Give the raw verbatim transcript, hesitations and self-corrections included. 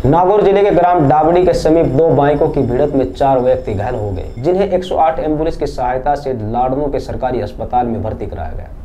नागौर जिले के ग्राम डाबड़ी के समीप दो बाइकों की भिड़ंत में चार व्यक्ति घायल हो गए, जिन्हें एक सौ आठ एम्बुलेंस की सहायता से लाडनों के सरकारी अस्पताल में भर्ती कराया गया।